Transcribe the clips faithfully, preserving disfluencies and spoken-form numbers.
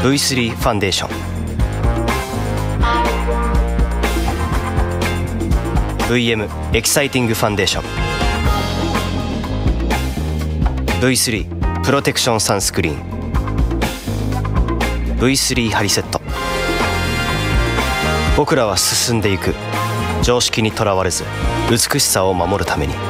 ブイスリー ファンデーション、 ブイエム エキサイティングファンデーション、 ブイスリー プロテクションサンスクリーン、 ブイスリー ハリセット。僕らは進んでいく。常識にとらわれず美しさを守るために。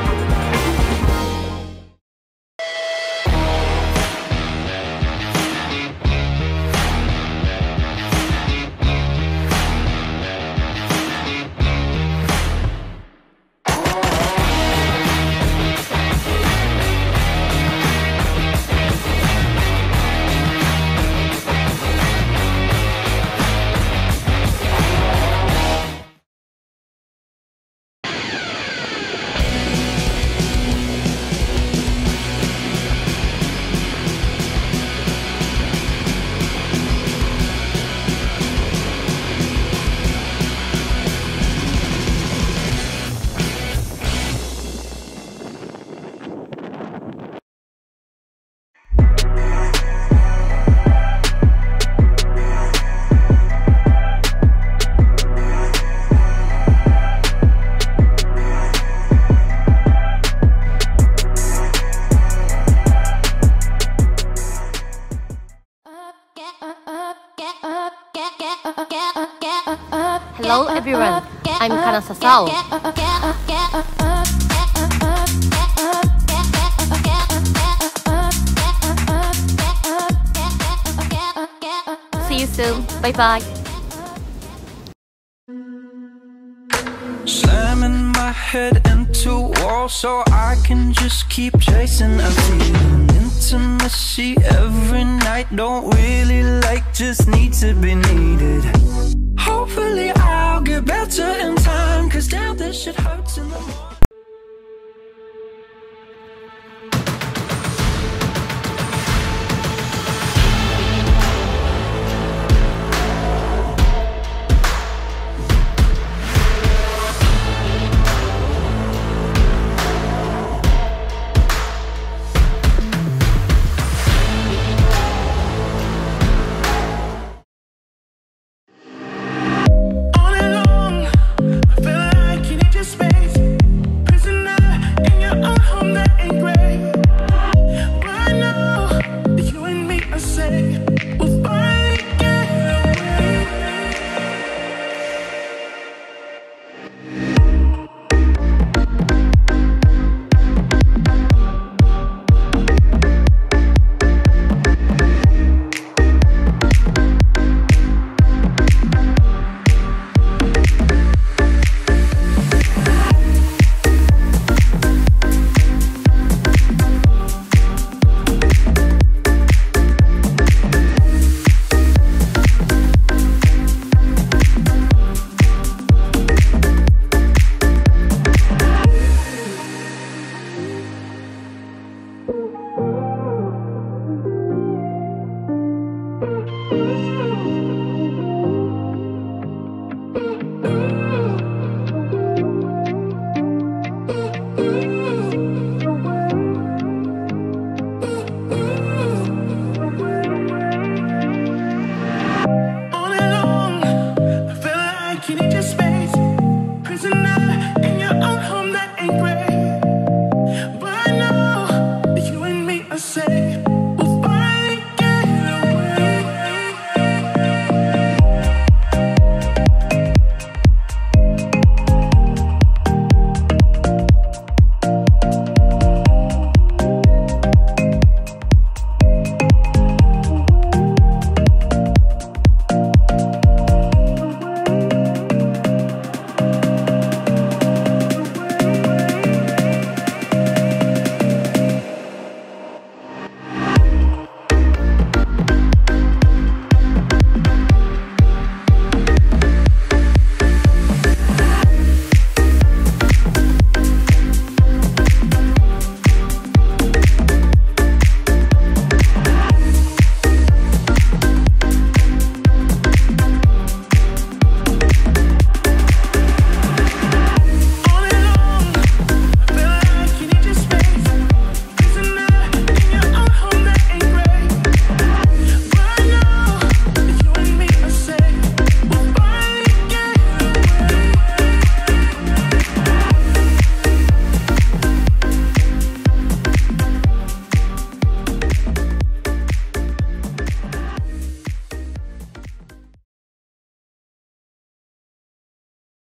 Hello everyone, I'm Kana Sasao. See you soon. Bye bye. Slamming my head into walls so I can just keep chasing. I'm feeling intimacy every night. Don't really like, just need to be needed. Hopefully I'll get better in time, 'cause damn, this shit hurts in the morning.